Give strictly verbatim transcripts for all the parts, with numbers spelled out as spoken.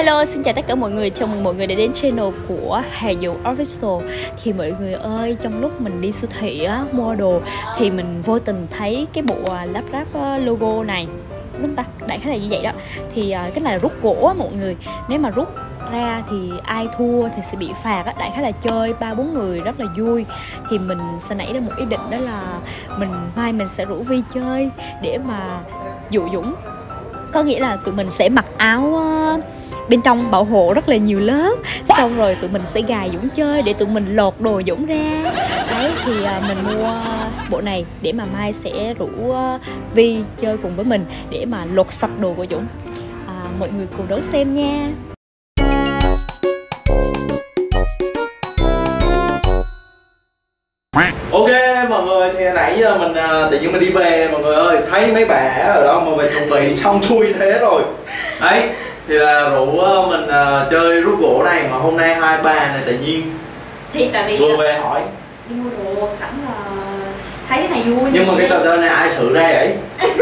Hello, xin chào tất cả mọi người, chào mừng mọi người đã đến channel của Hà Dụ Official. Thì mọi người ơi, trong lúc mình đi siêu thị á, mua đồ thì mình vô tình thấy cái bộ lắp ráp logo này, đúng không ta? Đại khái là như vậy đó. Thì cái này là rút gỗ á mọi người. Nếu mà rút ra thì ai thua thì sẽ bị phạt á. Đại khái là chơi ba bốn người rất là vui. Thì mình sẽ nảy ra một ý định, đó là mình mai mình sẽ rủ Vi chơi để mà dụ Dũng. Có nghĩa là tụi mình sẽ mặc áo uh, bên trong bảo hộ rất là nhiều lớp. Xong rồi tụi mình sẽ gài Dũng chơi để tụi mình lột đồ Dũng ra. Đấy thì uh, mình mua bộ này để mà mai sẽ rủ uh, Vi chơi cùng với mình để mà lột sạch đồ của Dũng. à, Mọi người cùng đón xem nha. Ok mọi người, thì nãy giờ mình tự nhiên mình đi về mọi người ơi, thấy mấy bà ở đó mà mình chuẩn bị xong xuôi thế rồi. Đấy, thì là rủ mình uh, chơi rút gỗ này, mà hôm nay hai bà này tự nhiên thì tại vì vừa về hỏi đi mua đồ sẵn là thấy cái này vui. Nhưng mà cái tờ đơn này ai xử ra vậy?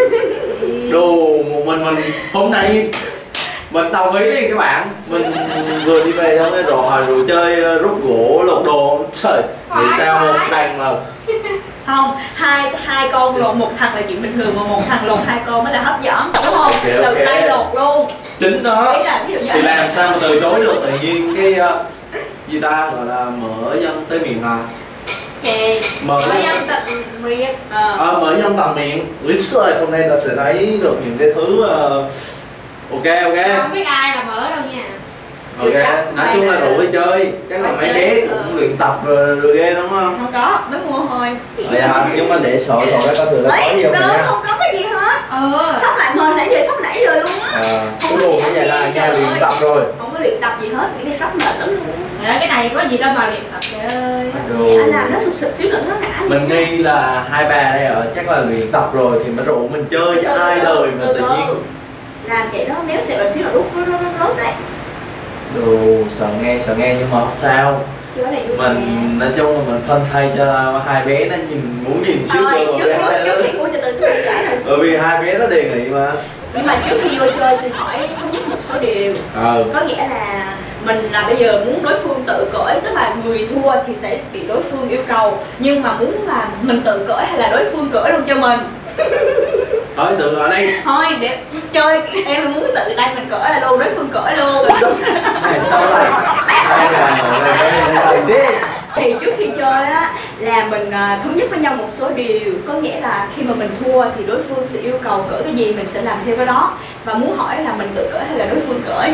Đồ một mình mình hôm nay mình đồng ý đi các bạn, mình vừa đi về xong cái rồi hỏi rồi chơi rút gỗ lột đồ, trời vì sao một thằng mà không hai hai con lột một thằng là chuyện bình thường, mà một thằng lột hai con mới là hấp dẫn, đúng không? Okay, từ okay. tay lột luôn chính đó là, thì làm sao mà từ chối được, tự nhiên cái uh, gì ta gọi là mở dân tới miệng mà Chị mở dân tận miệng à. à, mở dân tận miệng. Úi giời, hôm nay ta sẽ thấy được những cái thứ uh, ok ok. Không biết ai là mở đâu nha. Ok, nói chung là rủ đi chơi, chắc là mấy bé cũng luyện tập rồi, rồi ghê đúng không? Không có, mới mua thôi. Dạ, nhưng mà để sợ rồi cái coi thử là có gì không nha. Không có cái gì hết. Ừ. Sắp lại mời nãy giờ, sắp nãy giờ luôn á. À, không luôn cái vậy là nha, luyện tập rồi. Không có luyện tập gì hết, cái này sắp mệt lắm luôn. Dạ, cái này có gì đâu mà luyện tập trời ơi. Thì anh làm nó sụp sụp xíu nữa nó ngã. Mình nghi là hai bà đây ở chắc là luyện tập rồi thì mới rủ mình chơi chứ ai đời mà tự nhiên làm vậy đó, nếu sẽ rồi xíu là rút nó nó nó rớt đấy. Đồ sợ nghe sợ nghe nhưng mà không sao. Mình nói chung là mình phân thay cho hai bé nó nhìn muốn nhìn trước rồi rồi trước, trước, trước khi mua cho từ từ giải rồi. Bởi vì hai bé nó đề nghị mà. Nhưng mà trước khi vô chơi thì hỏi thống nhất một số điều. Ừ. Có nghĩa là mình là bây giờ muốn đối phương tự cởi, tức là người thua thì sẽ bị đối phương yêu cầu, nhưng mà muốn là mình tự cởi hay là đối phương cởi luôn cho mình. Thôi tự ở đây. Thôi để chơi, em muốn tự tay mình cởi là luôn, đối phương cởi luôn. Này sao đây? Hai bà ngồi đây nói gì thế? Thì trước khi chơi á là mình uh, thống nhất với nhau một số điều. Có nghĩa là khi mà mình thua thì đối phương sẽ yêu cầu cởi cái gì mình sẽ làm theo cái đó. Và muốn hỏi là mình tự cởi hay là đối phương cởi.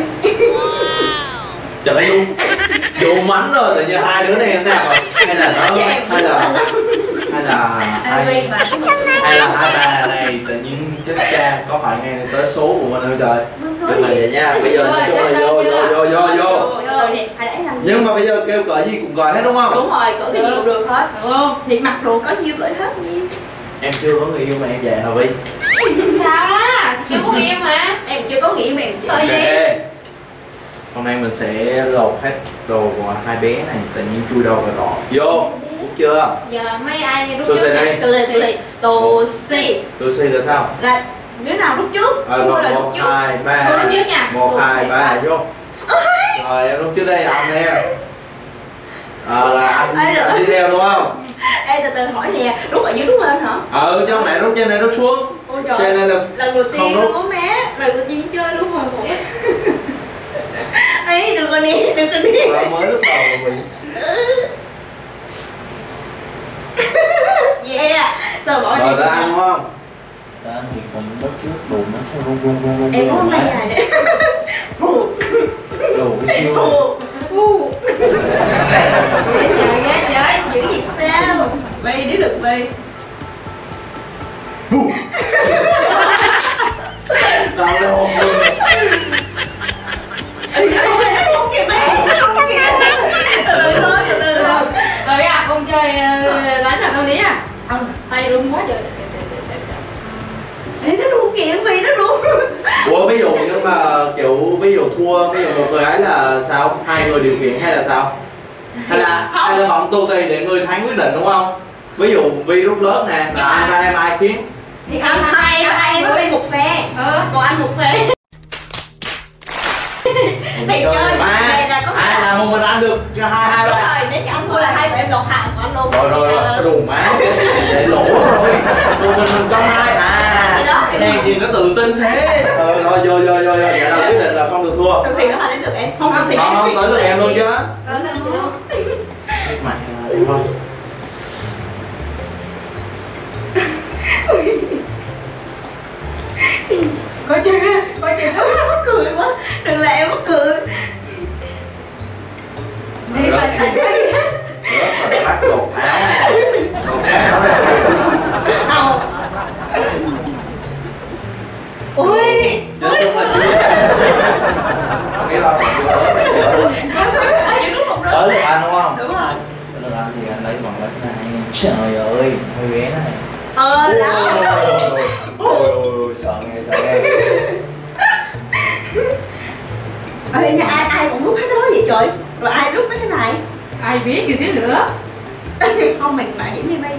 Trời ơi luôn. Vô mánh rồi, tự nhiên hai đứa này thế nào rồi? Hay là nó hay là hay là hai hay là hai bà này tự nhiên chết cha có phải nghe tới số của mình không trời? Nhưng mà vậy nha, bây giờ nói chung là vô vô vô vô vô. Nhưng mà bây giờ kêu cởi gì cũng cởi hết đúng không? Đúng rồi, cởi cái gì cũng được hết. Thì mặc đồ có nhiêu cởi hết nhiêu. Em chưa có người yêu mà em về hả Vi? Sao đó? Chưa có người yêu mà. Em chưa có người yêu mà em sợ gì? Hôm nay mình sẽ lột hết đồ của hai bé này, tự nhiên chui đầu vào rõ. Vô, đúng chưa? Giờ mấy ai đi rút trước đây? Từ từ từ từ. Tô si. Tô si là sao? Là đứa nào rút trước? À, rồi, một, hai, ba. Tôi rút trước nha. Một, hai, ba, vô. Rồi em rút trước đây, anh em. À, là anh, anh, anh đi theo đúng không? Ê từ từ hỏi nè, rút ở dưới rút lên hả? Ừ, chứ không lẽ rút trên này rút xuống. Ôi trời, trên này là lần đầu tiên luôn á má, lần đầu tiên chơi luôn rồi ngủ. Ấy đừng có nè, đừng có nè. Mà mới lúc đầu rồi mình. Yeah, sao bỏ đi? Rồi ta ăn đúng không? Ta ăn thì còn mất trước đồ nó sẽ rung rung rung rung. Em muốn tay dài nè. Đồ cái chưa? Trời ghê trời. Giữ gì sao? Bay đứa được bay. Đâu đâu. Ê, nó không kìa bé, nó không kìa. Từ từ thôi, từ từ thôi. Rồi à, con chơi đánh rồi con đi à. Ừ, tay run quá trời. Ê, nó run kìa, vì nó run. Ủa ví dụ nhưng mà kiểu ví dụ thua, ví dụ một người ấy là sao? Hai người điều khiển hay là sao? Hay là không. Hay là bọn tu tì để người thắng quyết định đúng không? Ví dụ Vi rút lớp nè, là anh hai em ai khiến? Thì anh hai em hai em nó đi một phe, ừ. còn anh một phe. Thì chơi này là có ai là một mình ăn được cho hai hai đúng ba. rồi, nếu như anh thua là hai tụi em lột hàng của anh luôn. Rồi rồi rồi, đù má để lỗ rồi. Một mình mình có hai à. Hèn gì nó tự tin thế. Ờ rồi rồi rồi rồi, vậy là quyết định là không được thua. Từ xì nó đến được em, không từ xì. Không không tới được em luôn chứ. Tới luôn. Mày em thôi. Coi chưa, coi chưa. Mắc cười quá, đừng làm em mắc cười. Đi Rớt. mà Rớt rồi bắt cột áo này. Cột áo này. không. Ui, Nói chung là chưa. Cái lo tới được anh đúng không? đúng rồi. Tới được anh thì anh lấy bằng lấy cái này. Trời ơi, hơi bé này. Ờ đó. Ôi ôi sợ nghe sợ nghe. Ê, nhà ai ai cũng rút hết cái đó vậy trời. Rồi ai rút mấy cái này? Ai biết gì xíu nữa. Không mình mày hiểm đi bay.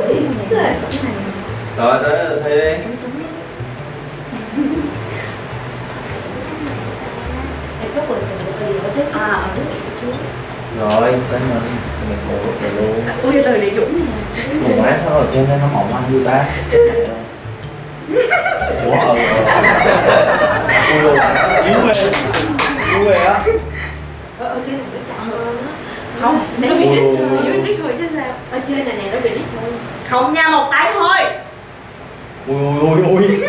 Rồi tới thi đi. À ở trước Rồi tới mình mình ngủ rồi luôn. ui từ địa dũng nè. Cùng má sao ở trên đây nó mỏng manh như ta. Ủa ờ ui ui yếu ghê yếu ghê á. Ở ở trên này nó chặt hơn á. Không, nếu bị rít thôi, nếu rít thôi chứ sao. Ở trên này nè nó bị rít hơn. Không nha, một tay thôi. Ui ui ui ui.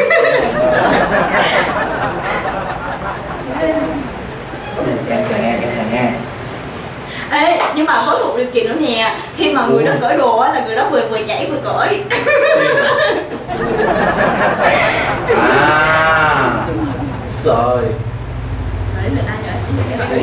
Càng càng nghe càng càng nghe. Ê, nhưng mà có một điều kiện nữa nè. Khi mà người đó cởi đồ á là người đó vừa vừa nhảy vừa cởi. À trời. Đấy, được ai nữa?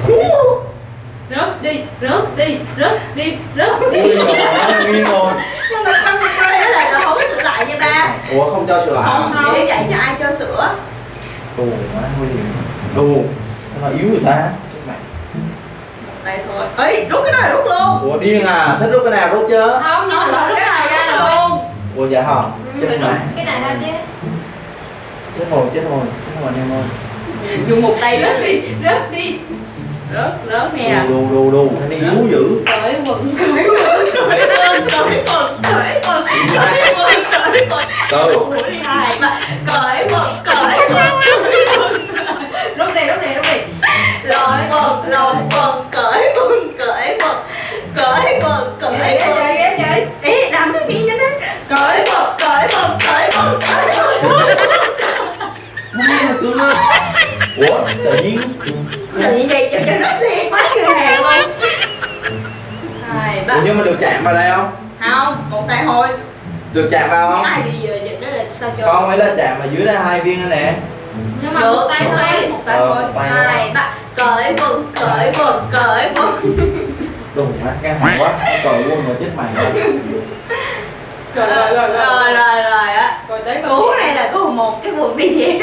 Rớt đi, rớt đi, rớt đi, rớt đi. Nghiêng rồi. Nhưng mà trong cái đây đó là nó không có sửa lại nha ba. Ủa không cho sửa lại Không, hả? để dạy cho ai cho sửa. Đù má nguy hiểm. Đù nó yếu người ta. Đây thôi. Ê, rút cái đó là rút luôn. Ủa điên à, thích rút cái nào rút chứ. Không, nhưng mà Nó rớt rút cái này ra rút rồi. luôn. Ủa dạ hả? Ừ, Chết phải mẹ. rút cái này ra chứ. Chết rồi, chết rồi, chết rồi em ơi. Dùng một tay Rớt rớt đi, rớt đi. rớt rớt nè. Đù đù đù, thanh niên yếu dữ. Cởi quần, cởi quần. Cởi quần, cởi quần, cởi quần, cởi quần, cởi quần. Cởi. Một mũi đi hai ba. Cởi quần, cởi quần, cởi quần. Rút đi, rút đi, rút đi. Lộn quần, lộn quần, cởi quần, cởi quần, cởi quần, cởi Ghê quần. trời, ghê trời. Ê, đám nó đi nhanh đấy. Cởi quần, Cởi quần, cởi quần, cởi quần. Má mà cứng lên. Ủa tự nhiên. Tự nhiên vậy cho cho nó xe quá kìa hàng luôn. Hai ba. Ủa nhưng mà được chạm vào đây không? Không, một tay thôi. Được chạm vào Những không? ai đi giờ dịch đó là sao cho? Không, ấy là chạm ở dưới đây hai viên đây nè. Nhưng mà Được, một tay thôi. một tay Ờ, thôi. một tay Hai ba. Cởi quần, cởi quần, cởi quần. Đùng má căng thẳng quá, cởi luôn rồi chết mày rồi. Rồi, rồi, rồi, Rồi rồi. rồi rồi á. Rồi tới con Cú kia. này là có một cái quần đi về.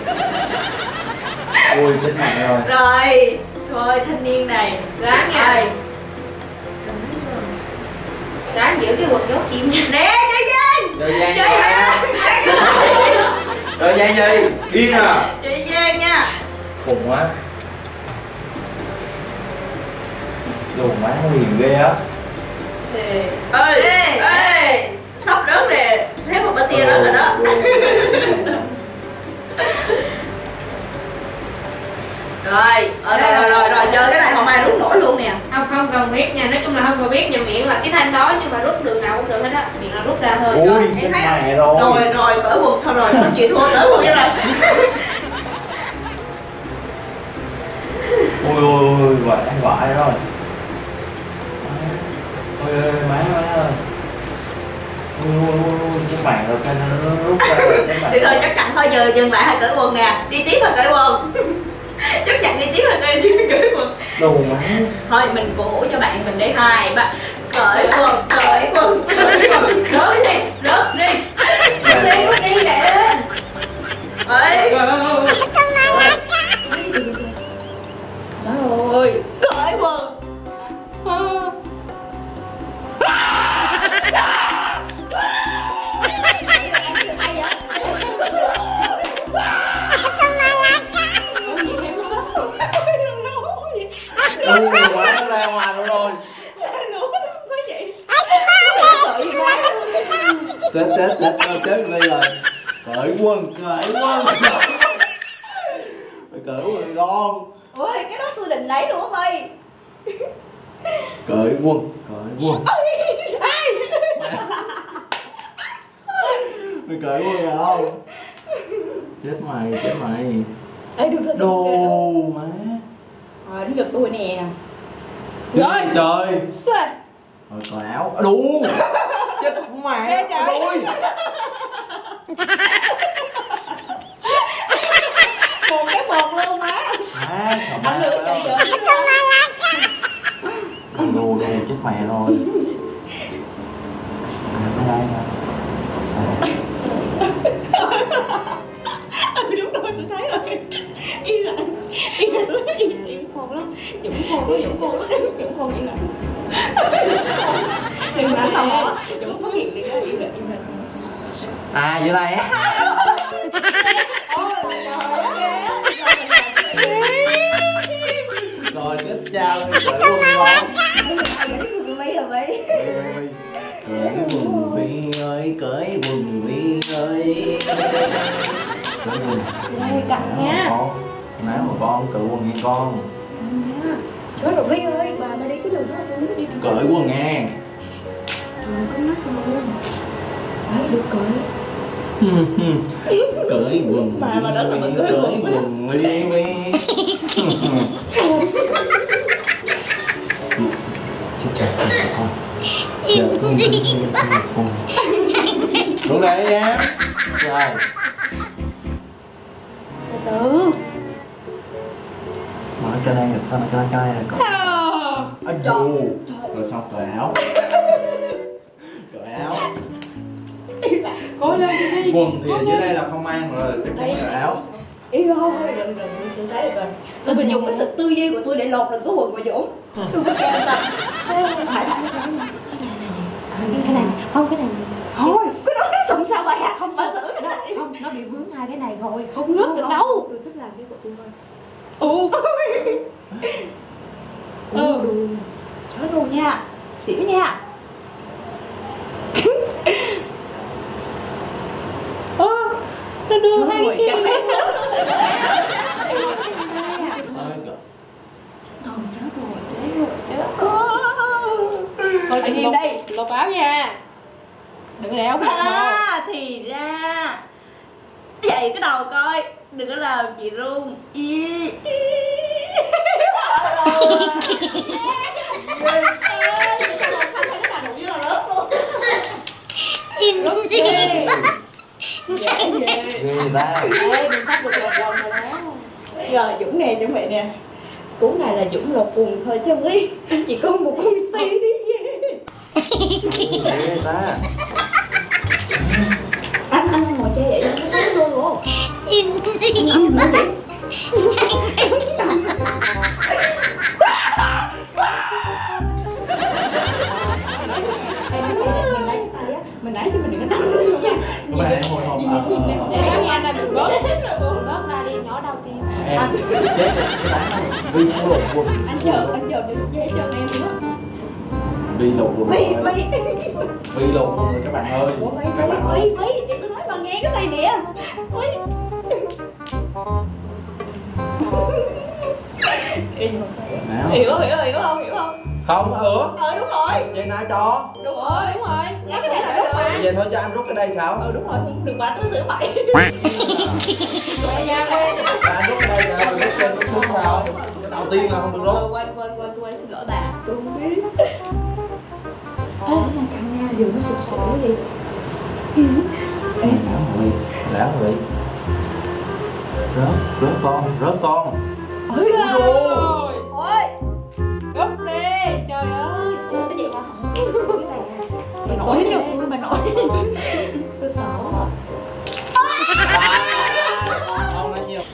Ui chết mày rồi. Rồi, thôi thanh niên này. Ráng nha. Rồi. Ráng giữ cái quần đốt chim nha. Nè, chơi Giang. Rồi Giang Chơi nha. Giang. Rồi Giang gì? Điên à. Chơi Giang nha. Khùng quá. Đùng má nguy hiểm ghê á. Thì Ê, Ê. ê. Sắp rớt nè. Thấy một bát tia rớt rồi đó. Rồi, ờ, rồi, rồi, rồi, rồi, chơi cái này không ai rút nổi luôn nè. không không cần biết nha, nói chung là không cần biết nha, miệng là cái thanh đó nhưng mà rút đường nào cũng được hết á, miệng là rút ra thôi. Ui Rồi. chết thấy mẹ rồi. Rồi, rồi, cởi quần thôi rồi, không chịu thua, cởi quần cho rồi. Ui ui ui, quả anh quả rồi. Ui ui má má ơi. Ui ui ui ui, chết mẹ rồi, cái nó rút ra rồi, chết mẹ. Thì thôi chấp nhận thôi, giờ dừng lại hay cởi quần nè. Đi tiếp hay cởi quần. Chấp nhận đi tiếp hay cởi cởi quần. Đồ má. Thôi mình cổ vũ cho bạn mình đi. Hai ba. Cởi quần, cởi quần, cởi quần. Rớt đi, rớt đi, rớt đi, rớt đi lẹ lên. Ê. Rồi, rồi, rồi, rồi. Ôi, cởi quần. Ờ. Ủa, gì em không? chết chết chết chết bây giờ cởi quần cởi quần mày cởi quần con. Ôi cái đó tôi định lấy luôn á mày. Cởi quần cởi quần mày cởi quần rồi không? Chết mày chết mày. Ê được rồi. Đồ má. Rồi đến lượt tôi nè. Rồi trời. Sao? Rồi cởi áo. Đu. Chết mẹ. Ôi. Một cái một luôn má. À, anh lựa chọn chọn. Đu đu chết mẹ rồi. À, đây nè. Ừ đúng rồi tôi thấy rồi. Yên lặng. Yên lặng tôi thấy im im khôn lắm. Dũng khôn lắm, Dũng khôn lắm. Dũng khôn im lặng. Đừng mà không có. Dũng phát hiện liền đó, im lặng im lặng. À vậy này á. Rồi chết cha ơi, cởi quần con. Cởi quần Vi ơi, cởi quần Vi ơi. Cởi quần. Đây cặp nha. Con, nãy mà con cởi quần nha con. Trời ơi Vi ơi, bà mà đi cái đường đó tôi muốn đi đường. Cởi quần nha. Trời có mắt luôn. Đấy được cởi. Cởi quần bà mà đó là bà cởi quần quần Vi Vi. Chết cha con. Dạ, con con xuống đây em. Rồi. Từ từ. Nói cho đây được, tao nói cho đây cho đây là con. Anh dù. Rồi sao cởi áo. Cởi áo. Cố lên đi. Quần thì ở dưới đây là không mang rồi, chắc chắn là áo. Ý thôi, đừng đừng tôi thấy được rồi. Tôi phải dùng cái sự tư duy của tôi để lột được cái quần của Dũng. Tôi phải kêu ta. Thải thải cho cái này. Cái này không, cái này thôi, cái đó nó sụng sao vậy à? Không bà xử cái này. Không, nó bị vướng hai cái này rồi, không lướt được đâu. Tôi thích làm cái của tôi thôi. Ừ. Ừ đùi. Chết luôn nha. Xỉu nha. Ơ, nó đưa hai cái kia. Thôi chết rồi, chết rồi, chết rồi. Coi Anh chừng im lột, đây. lột áo nha. Đừng có để áo bạc màu. À, thì ra vậy cái đầu coi, đừng có làm chị run. Ý. Người ta. Ê, mình sắp được lột quần rồi đó. Rồi Dũng nè chuẩn bị nè. Cú này là Dũng lột quần thôi chứ không ý. Chỉ có một con xe đi về. Người ta. Anh anh ngồi chơi vậy nó thấy luôn luôn. Anh nói vậy. Em không biết làm. Mình lấy cái tay á, mình lấy cho mình đừng có nằm luôn nha. Mẹ em hồi hộp à. Để áo nha, đây mình bớt. Bớt ra đi, nhỏ đau tim. Em chết rồi, cái đá này Vi không lột quần. Anh chờ, anh chờ được dễ chờ em nữa. Vi lột quần Vi, rồi. Vi. Vi lột quần rồi các bạn ơi. Ủa Vi, Các Vi, bạn ơi. Vi, Vi, để tôi nói bà nghe cái này nè. Vi. Nào. Hiểu không, hiểu không, hiểu không, hiểu không? Không, ửa. Ờ đúng rồi. Trên ai cho? Đúng Ủa, rồi. đúng rồi. Nói cái này là đúng mà. Vậy thôi cho anh rút cái đây sao? Ừ đúng rồi, không được bà tôi sửa bậy. Quay ra, quay ra. Cho anh rút cái đây sao? Rút trên rút xuống sao? Cái đầu tiên là không được Ờ, rút. quên, quên, quên, quên, xin lỗi bà. Tôi không biết. Ê, này căng nha, vừa nó sụp sụp cái gì. Ê, đảo rồi, đảo rồi. Rớt, rớt con, rớt con. Ôi, Rồi. ôi. Gấp đi, trời ơi. Ủa, cái gì mà Cái này à. Bà nổi được tôi, bà nổi. Tôi sợ. Con nói nhiều.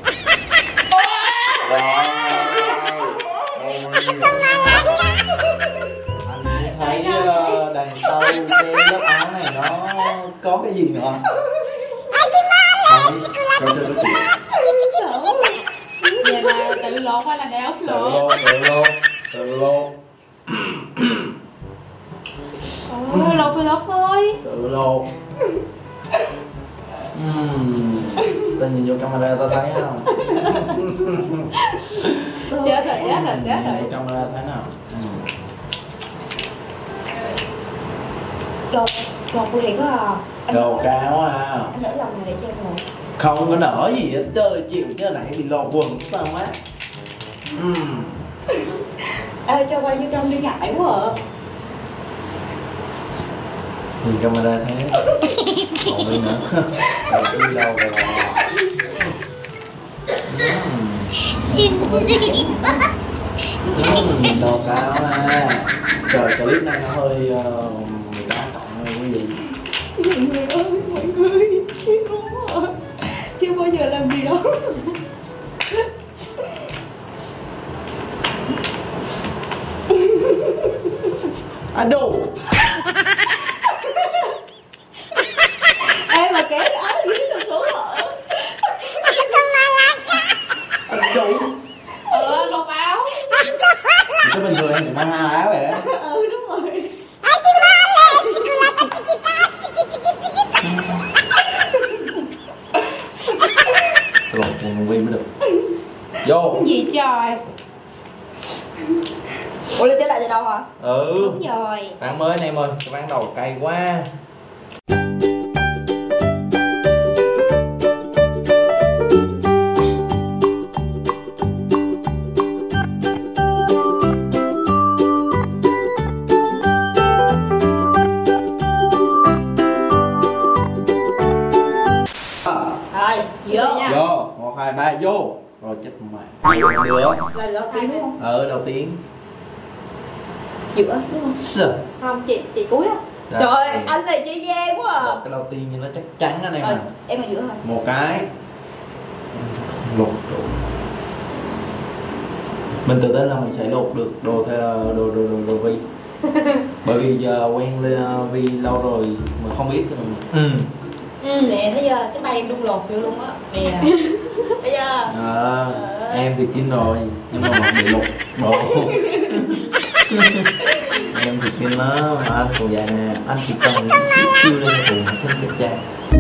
Anh thấy uh, đằng sau cái lớp áo này nó có cái gì nữa? Không, cho cho nó Sợ. vậy là tự lột hay là đeo tự lột? lô, tự lô, tự lô. Thôi lột thì lột thôi. Tự lột. Uhm. Ta nhìn vô camera ta thấy không? Chết rồi, chết rồi, chết rồi. Nhìn vô camera thấy nào? Uhm. Lột, lột của Hiền có à? Lột cao quá à. Anh nở lòng này để cho em lột. Không có nở gì hết trời, chịu chứ nãy bị lột quần sao má. Uhm. Ê, cho quay vô trong đi ngại quá à. Nhìn camera thấy. Còn đi nữa. Đầu tư đâu rồi. Uhm, đồ cao ha. Trời, clip này nó hơi uh, mười tám cộng thôi quý vị. Mọi người ơi, mọi người, em không à. Chưa bao giờ làm gì đâu. À đủ. Ê mà kéo cái áo dưới từ xuống hả? À đủ. Ờ, lột áo. Chứ bình thường em cũng mang hai áo vậy á. Ừ đúng rồi. Lột quần vi mới được. Vô. Gì trời. Ủa lên trở lại từ đâu hả? Ừ. Đúng rồi. Ván mới anh em ơi, cái ván đầu cay quá. Rồi, vô. Nha. Vô, một hai ba vô. Rồi chết mày. Được. Là đầu tiên đúng không? Ờ đầu tiên. Giữa đúng không? Sợ. Không, chị, chị cuối á. Trời, anh này chơi gian quá à. Cái đầu tiên nhưng nó chắc chắn anh em Rồi, à. em ở giữa hả? Một cái. Lột đồ. Mình tự tin là mình sẽ lột được đồ theo đồ đồ đồ, đồ Vi. Bởi vì giờ quen Vi lâu rồi mà không biết. Ừ. Ừ. Nè, thấy chưa? Cái tay em đung lột vô luôn á. Nè. Thấy chưa? À, em thì kín rồi nhưng mà vẫn bị lột đồ. Em thì kín nó mà anh còn dài nè, anh chỉ cần xíu xíu lên cùng xin cái cha.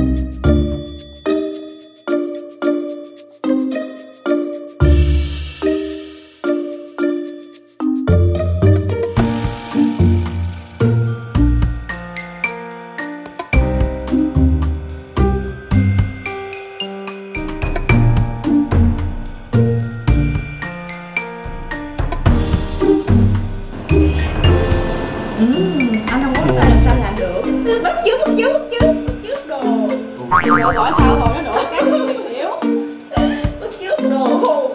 Anh không có cái này làm sao làm được. Bắt chước, bắt chước, bắt chước, bắt chước đồ. Rồi khỏi sao rồi nó đổ cái gì xíu. Bắt chước đồ.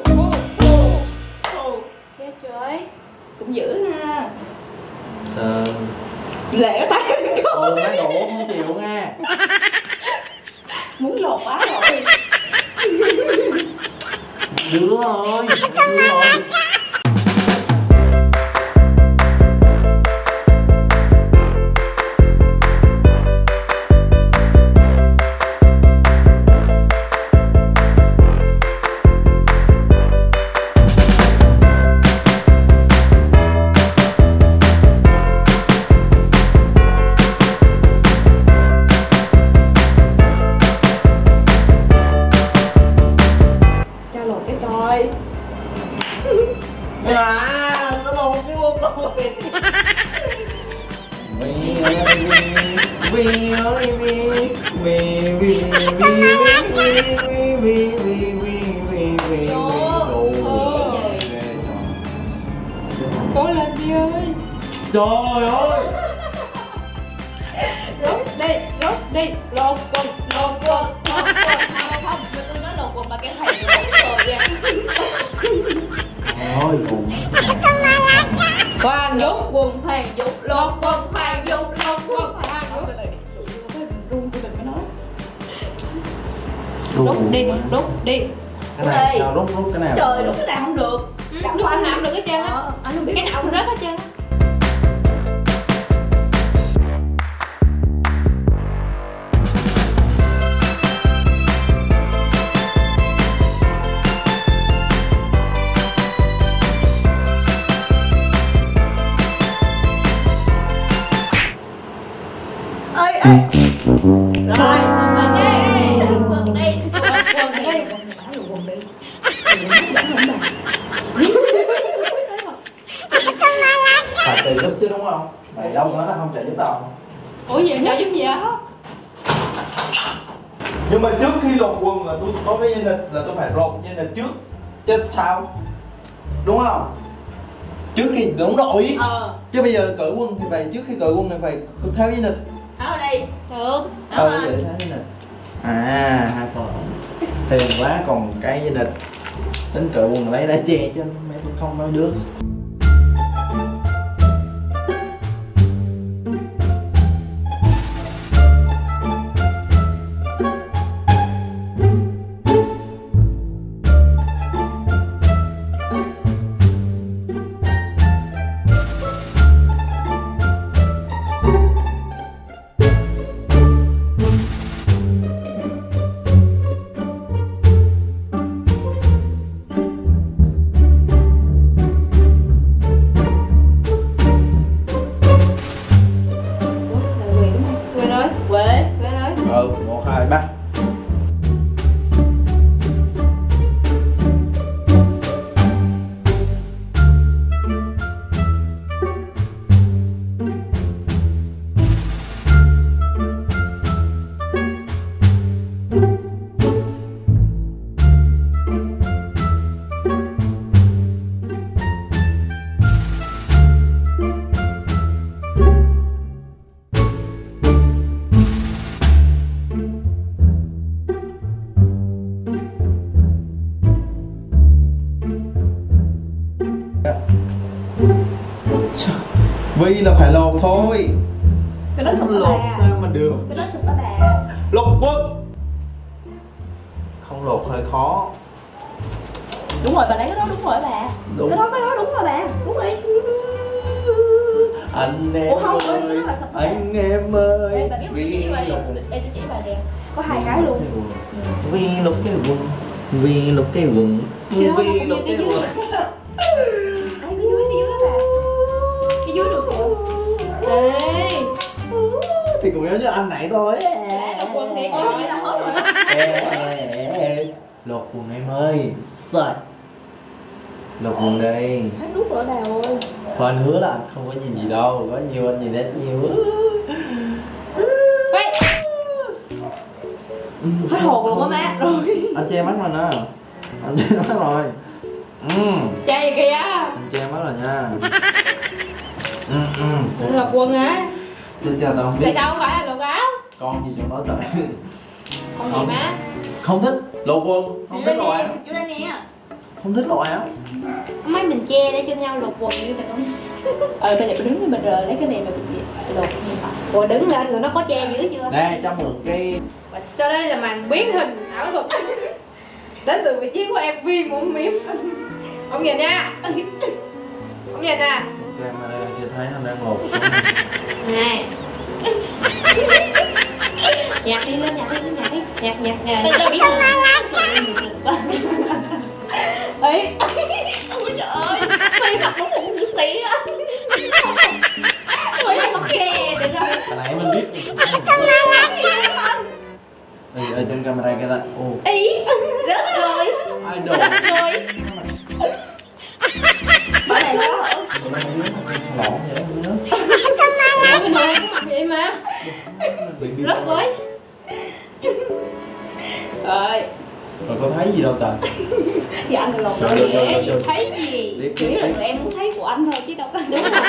Chết trời. Cũng dữ ha. Ờ. Lẹ tay Ồ, má đổ không chịu nha. muốn lột quá rồi. Dữ rồi, dữ rồi. À, nó lột cái bông rồi. Vi ơi Vi, Vi ơi Vi, Vi Vi Vi Vi Vi Vi Vi Vi Vi Vi Cố lên đi ơi. Trời ơi. Rút đi, rút đi, lột quần, lột quần, lột quần. Không, tôi nói lột quần mà cái thầy lột rồi nha. Ôi cùng Hoàng Dũng, Quần Hoàng Dũng, lột quần Hoàng Dũng, lột quần Hoàng Dũng. Run tôi đừng có nói. Rút đi, rút đi. cái này sao rút rút cái nào? Trời, rút cái nào không được. Ừ, rút cái nào không được hết trơn á. Anh không biết Cái nào cũng rớt hết trơn á. Rồi, quần đi. Quần đi. Quần đi. Quần đi. Phải tự giúp chứ đúng không? Mày đông quá nó không chạy giúp đâu. Ủa gì cho giúp gì á? Nhưng mà trước khi lột quần là tôi có cái dây nịt là tôi phải lột dây nịt trước chứ sao? Đúng không? Trước khi đúng rồi. Ờ. Chứ bây giờ cởi quân thì phải trước khi cởi quân thì phải tháo dây nịt. Tháo ở đây. Được. Ờ vậy tháo dây nịt. À hai phần. Tiền quá còn cái dây nịt. Tính cởi quần lấy đã che chứ mấy tôi không nói được. Ừ, một, hai, ba. Vi là phải lột thôi. Cái đó sụp lột bà. sao mà được. Cái đó sụp bà bà. Lột quân. Không lột hơi khó. Đúng rồi bà lấy cái đó đúng rồi bà. Đúng. Cái đó cái đó đúng rồi bà. Đúng rồi. Anh em Ủa không, ơi, cái đó là sụp bà. anh em ơi. Đây bà biết tôi chỉ bà lột đây tôi chỉ bà nè. Có hai cái luôn. Vi lột cái quần. Vi lột cái quần. Vi lột cái quần. Ai cái dưới cái dưới đó bà. Cái dưới được kìa. Ê. Thì cũng giống như anh nãy thôi. Lột quần thì có hỏi là hết rồi đó. Ê, ê, ê. Lột quần em ơi. Sợ. Lột quần đây. Hết nút rồi bà ơi. Thôi anh hứa là anh không có nhìn gì đâu. Có nhiều anh nhìn hết nhiều. Hết hồn luôn á má. Rồi. Anh che mắt rồi nè. Anh che mắt rồi. Ừ. Cha gì kìa. Anh che mắt rồi nha. Ừ, ừ. Lột quần hả? Chứ cha tao không biết. Tại sao không phải là lột áo? Con gì trong đó trời. Không gì má. Không thích lột quần. Không thích lột áo. Vô đây nè. Không thích lột áo. Mấy mình che để cho nhau lột quần như vậy không? Ờ bên này bà đứng bên mình lấy cái này mà bị lột. Rồi đứng lên rồi nó có che dưới chưa? Nè cho mượn cái. Và sau đây là màn biến hình ảo thuật đến từ vị trí của em Vi Muỗng Miếm. Ông nhìn nha. Ông nhìn nè. Camera chưa thấy nó đang lột. Này. Nhạc đi lên, nhạc đi lên, nhạc đi. Nhạc nhạc nhạc. Cho biết ấy. Ôi trời ơi. Mày mặt nó cũng như xí á. Mày mặt kè được không? Hồi nãy mình biết. Ê, ở trên camera kia ta. Ồ. Ý. Rớt rồi. Ai đồ. Rớt rồi. Bà này đó hả? Lộn vậy đó. Ủa bên này có mặt vậy mà. Rớt rồi. Rồi. Rồi có thấy gì đâu trời. Dạ anh lột Rồi, rồi. rồi, rồi. Dễ gì thấy gì. Biết, Chủ biết, yếu là biết. tụi em muốn thấy của anh thôi chứ đâu có. Đúng rồi.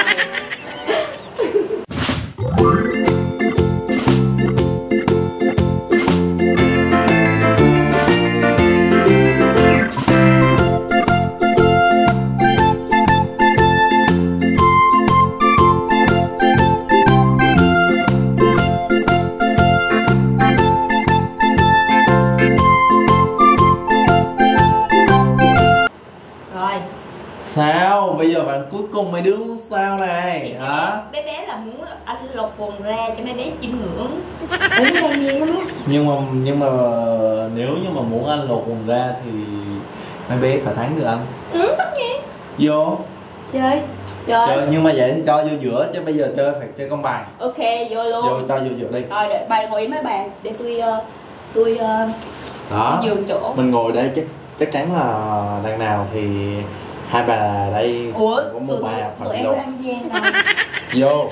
Rồi. Sao? Bây giờ bạn cuối cùng mấy đứa muốn sao này hả? Bé bé là muốn anh lột quần ra cho mấy bé chiêm ngưỡng. Ủa nó đang nhiên lắm á. Nhưng mà nhưng mà nếu như mà muốn anh lột quần ra thì mấy bé phải thắng được anh. Ừ tất nhiên. Vô. Chơi. Chơi. Chơi nhưng mà vậy thì cho vô giữa chứ bây giờ chơi phải chơi công bằng. Ok, vô luôn. Vô cho vô giữa đi. Rồi để bà ngồi mấy bàn để tôi uh, tôi uh, đó nhường chỗ. Mình ngồi đây chắc chắc chắn là đằng nào thì hai bà đây. Ủa có một bà phải tụi em vô. có ăn gian đâu. Vô.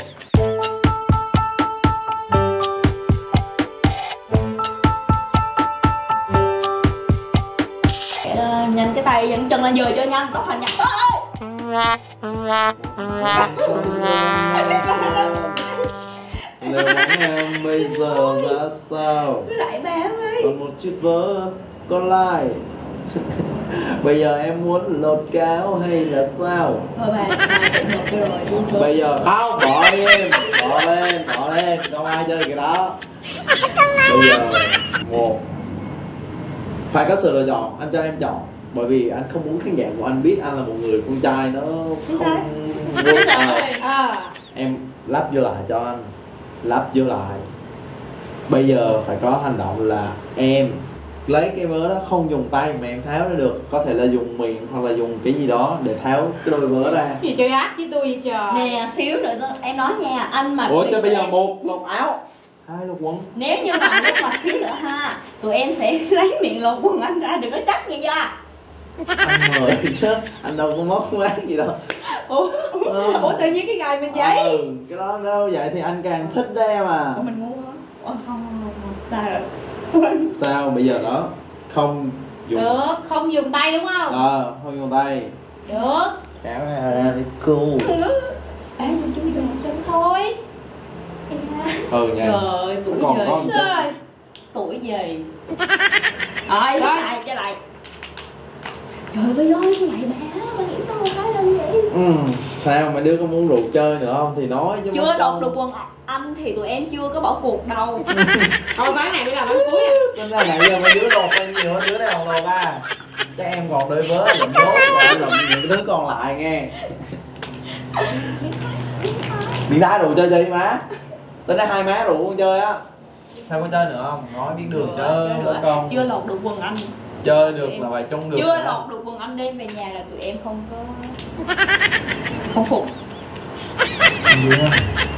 Uh, nhanh cái tay dẫn chân lên vừa cho nhanh tóc hành nhập. Lời mắng em bây giờ ra sao? Cứ lại ba ơi. Còn một chiếc vớ còn lại. Bây giờ em muốn lột cáo hay là sao? Thôi bà, bà chạy một cái rồi đi. Bây giờ không, bỏ đi em. Bỏ lên, bỏ lên, không ai chơi cái đó. Bây giờ một phải có sự lựa chọn, anh cho em chọn. Bởi vì anh không muốn khán giả của anh biết anh là một người con trai nó không vô tài. À. Em lắp vô lại cho anh. Lắp vô lại. Bây giờ phải có hành động là em lấy cái vớ đó không dùng tay mà em tháo ra được. Có thể là dùng miệng hoặc là dùng cái gì đó để tháo cái đôi vớ ra. Gì chơi ác với tôi vậy trời. Nè xíu nữa tôi- em nói nha, anh mà Ủa tụi cho bây giờ em- một lột áo, hai lột quần. Nếu như mà lúc mà xíu nữa ha, tụi em sẽ lấy miệng lột quần anh ra, đừng có chắc nghe chưa. Anh mời chứ, anh đâu có móc quán gì đâu. Ủa, Ừ. ủa tự nhiên cái gài mình giấy. Ừ, cái đó đâu vậy thì anh càng thích đấy em à. Ủa mình ngu hả? Ủa không không không sao rồi. Sao bây giờ đó không dùng Được, không dùng tay đúng không? ờ không dùng tay, Được. kéo ra đi cool. Ê mình chú đi Chân thôi. Ừ nha. Trời tuổi Còn gì? có một Trời. Tuổi gì? Rồi Rồi. trở lại trở lại. Trời ơi ơi cái lại bà, bà nghĩ sao mà nói đâu vậy? Ừ, sao mấy đứa có muốn rượu chơi nữa không thì nói chứ. Chưa mất lột công. được quần anh thì tụi em chưa có bỏ cuộc đâu. Thôi ván này mới là ván cuối à. Tính ra nãy giờ mấy đứa lột bao nhiêu hết, đứa này còn lột ba. Chắc em còn đôi vớ lụm đốt và lụm những cái thứ còn lại nghe. Miếng đá rượu chơi đi má. Tính ra hai má rượu con chơi á. Sao có chơi nữa không? Nói biết đường chơi Chưa mất nữa. công. Chưa lột được quần anh. Chơi được là phải chung được. Chưa lột được quần anh đem về nhà là tụi em không có không phục. Yeah.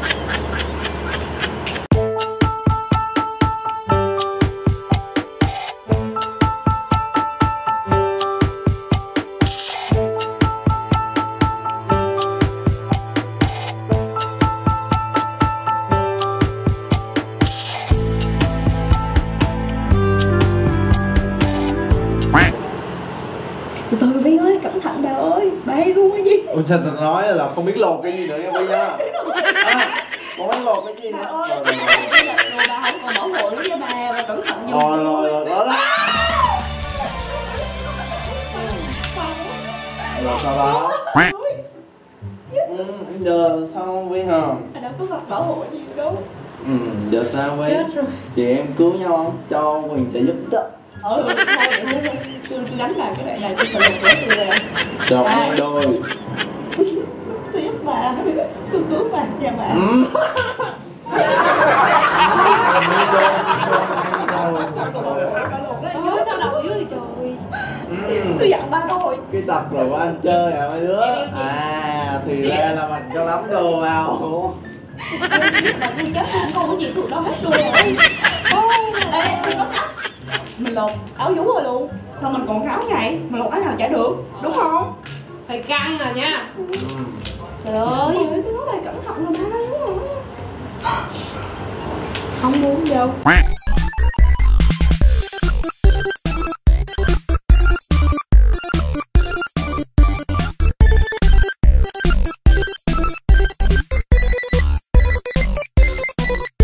Từ từ Vi ơi, cẩn thận bà ơi, bay luôn cái gì? Ôi sao tao nói là không biết lột cái gì nữa nha bây giờ. À, không biết lột cái gì nữa. Bà ơi, Rồi bây giờ đồ bà không còn bảo hộ nữa cho bà, bà cẩn thận dùng. rồi rồi rồi đó đó. Rồi sau đó. Ừ, giờ sao Vi hả? Bà đâu có vật bảo hộ gì đâu. Ừ, giờ sao Vi? Chết rồi. Chị em cứu nhau không? Cho Quyền trợ giúp đó. Ừ, thôi để tôi, tôi, tôi đánh bà cái đoạn này tôi sẽ lột của tôi rồi. Cho Đây. em đôi. Tôi giúp bà, tôi cứu bà nha bà. Ừ. Trời ơi, sao đầu ở dưới thì trời. Ừ. Tôi dặn ba thôi. Cái tập rồi của anh chơi à mấy đứa. Em yêu chị. À thì ra là mình cho lắm đồ vào. Mà tôi chết không có gì thuộc đó hết luôn rồi. Ê, tôi có cách. Mình lột áo vú rồi luôn. Xong mình còn áo này, mình lột áo nào chả được, đúng không? Phải căng rồi nha. Ừ. Trời Ôi ơi. ơi, tôi nói là cẩn thận rồi ba. Không muốn đâu.